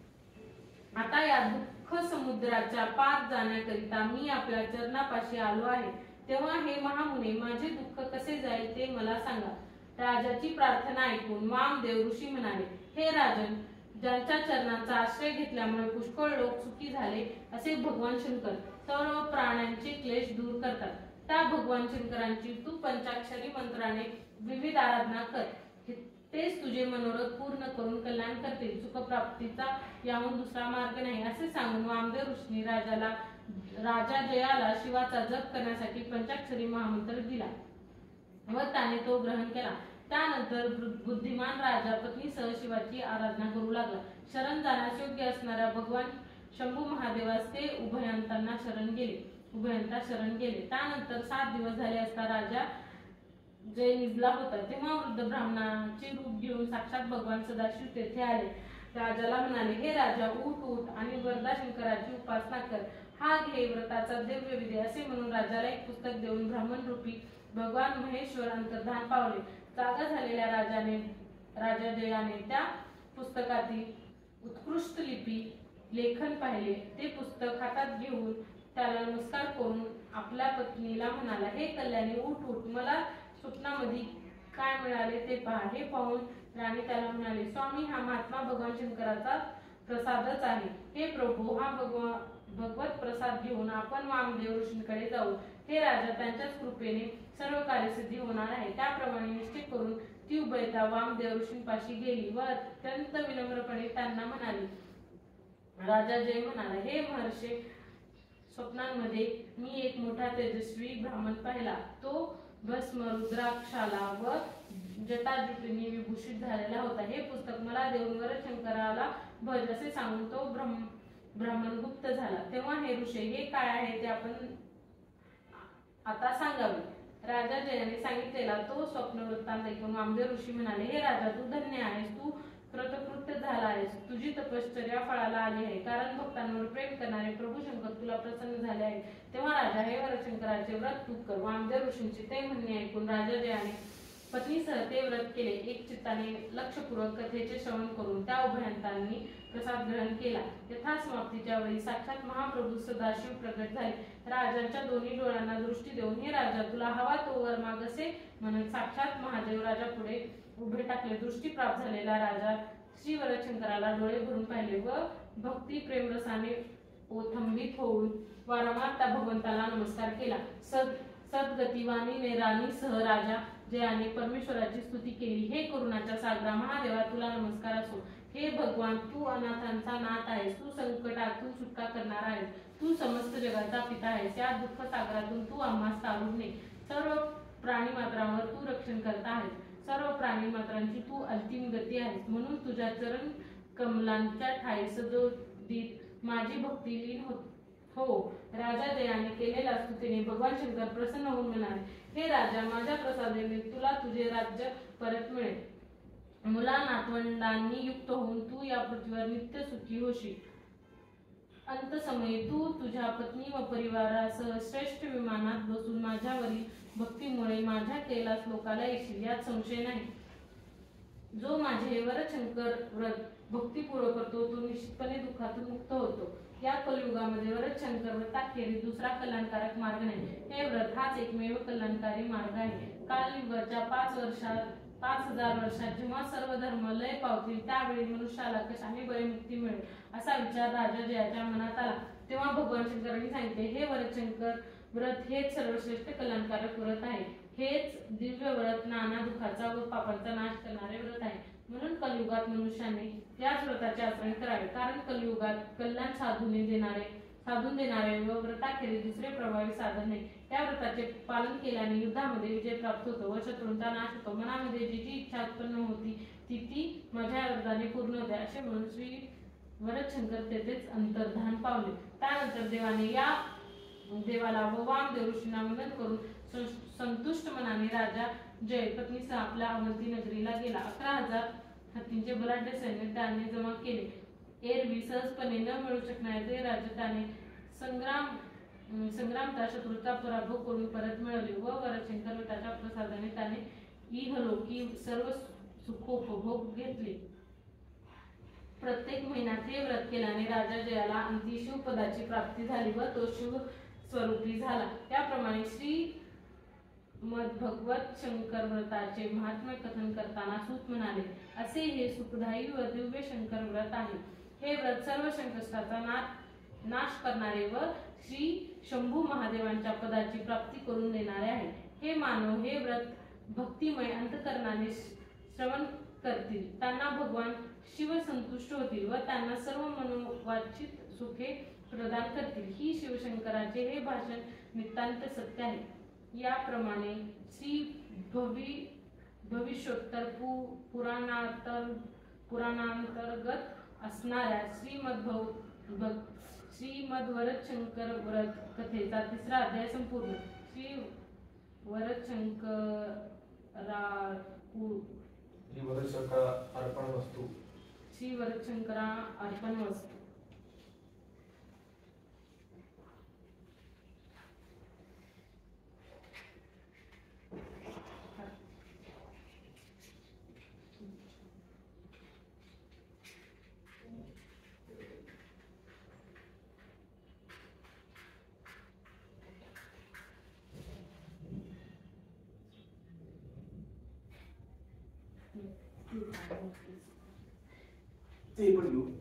आता या दुःख समुद्राच्या पार जाण्याकरिता मी आपल्या चरणापाशी आलो आहे. तेव्हा हे महामुने, माझे दुःख कसे जाईल ते मला सांगा. राजाची प्रार्थना ऐकून वामदेव ऋषी म्हणाले, हे राजन, ज्यांच्या चरणांचा आश्रय घेतल्यामुळे पुष्कळ लोक सुखी झाले असे भगवान शंकर सर्व प्राण्यांचे क्लेश दूर करतात. त्या भगवान शंकरांची तू पंचाक्षरी मंत्राने विविध आराधना कर. तेच तुझे मनोरथ पूर्ण करून कल्याण करतील. सुखप्राप्तीचा याहून दुसरा मार्ग नाही. असे सांगून वामदेव ऋषींनी राजा जयाला शिवाचा जप करण्यासाठी पंचाक्षरी महामंत्र दिला व त्याने तो ग्रहण केला. त्यानंतर बुद्धिमान राजा पत्नीसह शिवाची आराधना करू लागला. शरण जाण्यास योग्य असणाऱ्या भगवान शंभू महादेवास ते उभयंतांना शरण गेले. त्यानंतर 7 दिवस झाले असता राजा जय निजला होता. तेव्हा वृद्ध ब्राह्मणाचे रूप घेऊन साक्षात भगवान सदाशिव तेथे आले राजाला म्हणाले, हे राजा, उठ उठ आणि वरदाशंकराची उपासना कर. हा घे व्रताचा दिव्य विधी. असे म्हणून राजाला एक पुस्तक देऊन ब्राह्मण रूपी भगवान महेश्वर अंतर्धान पावले. जागा झालेल्या राजा जयाने त्या पुस्तकातील उत्कृष्ट लेखन पाहिले. ते पुस्तक हातात घेऊन त्याला नमस्कार करून आपल्या पत्नीला म्हणाला, हे कल्याणी, उठ उठ, मला स्वप्नामध्ये काय मिळाले ते पहा. हे पाहून राणी त्याला म्हणाली, स्वामी, हा महात्मा भगवान शंकराचा प्रसादच आहे. हे प्रभू, हा भगवत प्रसाद घेऊन आपण वामदेव ऋषींकडे जाऊ. हे राजा, त्यांच्याच कृपेने सर्व कार्यसिद्धी होणार आहे. त्याप्रमाणे निश्चय करून ती उभयता वामदेव ऋषींपाशी गेली व अत्यंत विनम्रपणे त्यांना म्हणाली. राजा जय म्हणाला, हे महर्षे, स्वप्नांमध्ये मी एक मोठा तेजस्वी ब्राह्मण पाहिला. तो भस्म रुद्राक्षाला व जटाजुटीने विभूषित झालेला होता. हे पुस्तक मला देऊन वरशंकराला भज असे सांगून तो ब्राह्मण गुप्त झाला. तेव्हा हे ऋषी, हे काय आहे ते आपण आता सांगावे. राजा जयाने सांगितलेला तो स्वप्न वृत्तांत ऐकून वामदेव ऋषी म्हणाले, हे राजा, तू धन्य आहेस, तू कृतकृत्य झाला आहेस. तुझी तपश्चर्या फळाला आली आहे, कारण भक्तांवर प्रेम करणारे प्रभू शंकर तुला प्रसन्न झाले आहे. तेव्हा राजा, हे वरशंकराचे व्रत तू कर. वामदेव ऋषींचे ते म्हणणे ऐकून राजा जयाने पत्नीसह ते व्रत केले. एक चित्ताने लक्षपूर्वक कथेचे श्रवण करून त्या उभयंतांनी प्रसाद ग्रहण केला. यथासमाप्तीच्या वेळी साक्षात महाप्रभू सदाशिव प्रगट झाले. राजांच्या दोन्ही डोळ्यांना दृष्टी देऊन, हे राजा, तुला हवा तो वर माग असे म्हणत साक्षात महादेव राजा पुढे उभे टाकले. दृष्टी प्राप्त झालेला राजा श्री वरशंकराला डोळे भरून पाहिले व भक्ती प्रेमरसाने ओथंबित होऊन वारंवार त्या भगवंताला नमस्कार केला. सद्गतिवाणीने राणीसह राजा जयाने परमेश्वराची स्तुती केली. हे करुणाच्या सागरा महादेवा, तुला नमस्कार असो. हे भगवान, तू अनाथांचा नाथ आहेस, तू संकटातून सुटका करणार आहेस, तू समस्त जगाचा पिता आहेस. या दुःख सागरातून तू आम्हास तारून ने. सर्व प्राणी मात्रांवर तू रक्षण करत आहेस. सर्व प्राणी मात्रांची तू अंतिम गती आहेस. म्हणून तुझ्या चरण कमलांच्या ठाई सदोदित माझी भक्ती लीन हो. राजा जयाने केलेल्या स्तुतीने भगवान शंकर प्रसन्न होऊन म्हणाले, हे राजा, माझ्या प्रसादाने तुला तुझे राज्य परत मिळेल. मुला नातवंडांनी युक्त होऊन तू या पृथ्वीवर नित्य सुखी होशील. अंतसमयी तू तुझ्या पत्नी व परिवारासह श्रेष्ठ विमानात बसून माझ्यावरील भक्तीमुळे माझ्या कैलास लोकाला येशील, यात संशय नाही. जो माझे वरशंकर व्रत भक्तीपूर्वक करतो तो निश्चितपणे दुःखातून मुक्त होतो. या कलियुगामध्ये वरशंकर व्रताखेरीज दुसरा कल्याणकारक मार्ग नाही. हे व्रत हाच एकमेव कल्याणकारी मार्ग आहे. कालयुगाच्या 5,000 वर्षात जेव्हा सर्व धर्म लय पावतील त्यावेळी मनुष्याला कशाने बरे मुक्ती मिळेल असा विचार राजा जयाच्या मनात आला. तेव्हा भगवान शंकरांनी सांगितले, हे वरशंकर व्रत हेच सर्वश्रेष्ठ कल्याणकारक व्रत आहे. हेच दिव्य व्रत नाना दुःखाचा व पापांचा नाश करणारे व्रत आहे. म्हणून कलियुगात मनुष्याने याच व्रताचे आचरण करावे. कारण कलियुगात कल्याण साधून देणारे व व्रताखेरीज दुसरे प्रभावी साधन नाही. त्या व्रताचे पालन केल्याने युद्धामध्ये विजय प्राप्त होतो व शत्रूंचा नाश होतो. मनामध्ये जी इच्छा उत्पन्न होती ती माझ्या वरदाने पूर्ण होते. असे म्हणून श्री वरशंकर तेथेच अंतर्धान पावले. त्यानंतर देवाला व वामदेव ऋषींना वंदन करून संतुष्ट मनाने राजा जय पत्नीसह आपल्या अवंती नगरीला गेला. 11,000 हत्तींचे बलाढ्य सैन्य त्याने जमा केले. एरवी सहजपणे न मिळू शकणारे ते राज्य त्याने संग्रामता शत्रूचा पराभव करून परत मिळवले व वरशंकर व्रताच्या प्रसादाने त्याने इहलोकी सर्व सुखोपभोग घेतले. प्रत्येक महिन्यात हे व्रत केल्याने राजा जयाला अंती शिवपदाची प्राप्ती झाली व तो शिव स्वरूपी झाला. त्याप्रमाणे श्री भगवत शंकर व्रताचे महात्म्य कथन करताना सूत म्हणाले, असे हे सुखदायी व दिव्य शंकर व्रत आहे. हे व्रत सर्व संकष्टाचा नाश करणारे व श्री शंभू महादेवांच्या पदाची प्राप्ती करून देणारे आहे. हे मानव हे व्रत भक्तिमय अंतकरणाने श्रवण करतील त्यांना भगवान शिव संतुष्ट होतील व त्यांना सर्व मनोवांछित सुखे प्रदान करतील. ही शिवशंकराचे हे भाषण नितांत सत्य आहे. याप्रमाणे श्री भविष्योत्तर पुराणांतर्गत असणाऱ्या श्रीमद वरशंकर व्रत कथेचा 3रा अध्याय संपूर्ण. श्री वरशंकर अर्पण वस्तू. श्री वरदशंकरा अर्पणमस्तु.
ते पण घेऊ.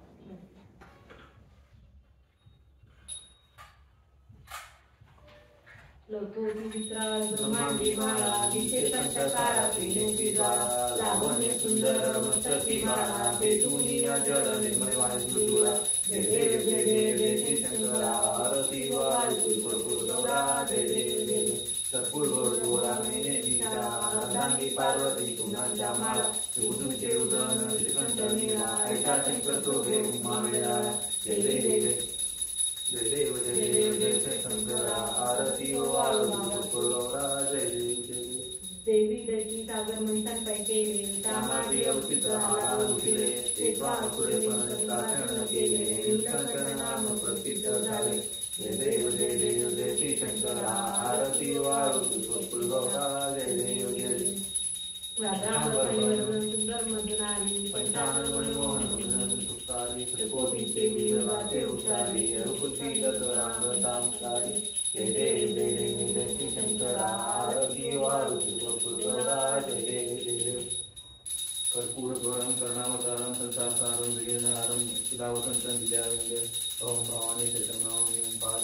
लोकोजी वित्राळ ब्रह्मांडी माळा दिशे पंचकारा त्रिनेत्री ज्वाळा लावण्य सुंदर मस्तकी माळा पेटुनी अजर निर्मळ वायुजुळा. जय देव जय देव जय श्री शंकरा आरती वाळू भरपूर गौरा जय देव जय देव. सत्पूर्व गोरा मेने नीता अर्धांगी पार्वती कुणाच्या माळा उदूचे उदन श्रीकंठ नीळा ऐका शंकर तो देव मावेळा. जय देव जय देव जय देव जय श्री शंकरा आरती वाळू भरपूर गौरा जय देव जय देव. देवी दैवी सागर मंथन पैके तामाडी अवचित आला उठले ते स्वाम पुढे पण केले शंकर नाम प्रसिद्ध झाले. जय देव जय देव जय श्री शंकरा आरती वाळू भरपूर गौरा जय देव जय देव. सुंदर मधुनारी पंचानन मनमोहन सुखारी त्रिकोटीचे वीरवाचे उच्चारी रघुपती दत्तरांगतांकारी. जय देव जय देव जय श्री शंकरा आरती वाळू भरपूर गौरा जय देव जय देव. कर्पूर गौरम कर्णावतारम संसारसारम विघ्नहारम सुधावसंतं विद्यावंदे ओम भवानी शतनाम पाद